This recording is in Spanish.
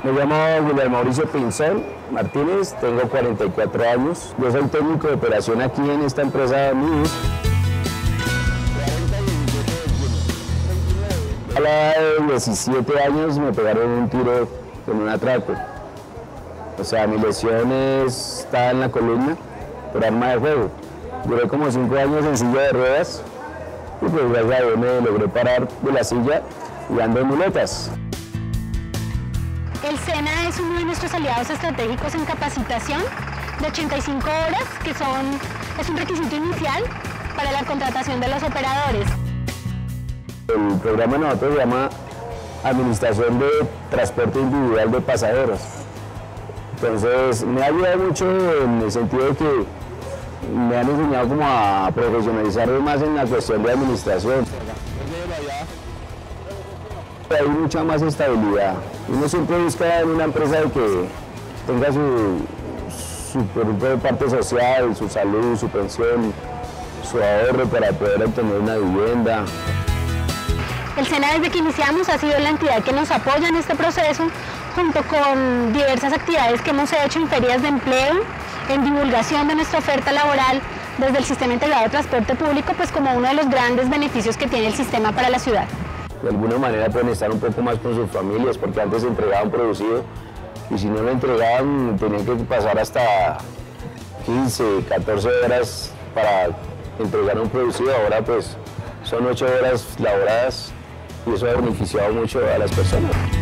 Me llamo William Mauricio Pinzón Martínez, tengo 44 años. Yo soy técnico de operación aquí en esta empresa MIDIS. A la edad de 17 años me pegaron un tiro con un atraco. O sea, mi lesión está en la columna por arma de fuego. Duré como 5 años en silla de ruedas y pues gracias a Dios me logré parar de la silla y ando en muletas. El SENA es uno de nuestros aliados estratégicos en capacitación de 85 horas, que es un requisito inicial para la contratación de los operadores. El programa de nosotros se llama Administración de Transporte Individual de Pasajeros. Entonces me ha ayudado mucho en el sentido de que me han enseñado como a profesionalizarme más en la cuestión de administración. Hay mucha más estabilidad. Uno siempre busca en una empresa que tenga su parte social, su salud, su pensión, su ahorro para poder obtener una vivienda. El SENA desde que iniciamos ha sido la entidad que nos apoya en este proceso, junto con diversas actividades que hemos hecho en ferias de empleo, en divulgación de nuestra oferta laboral desde el Sistema Integrado de Transporte Público, pues como uno de los grandes beneficios que tiene el sistema para la ciudad. De alguna manera pueden estar un poco más con sus familias, porque antes entregaban producido y si no lo entregaban tenían que pasar hasta 15, 14 horas para entregar un producido. Ahora pues son 8 horas laboradas y eso ha beneficiado mucho a las personas.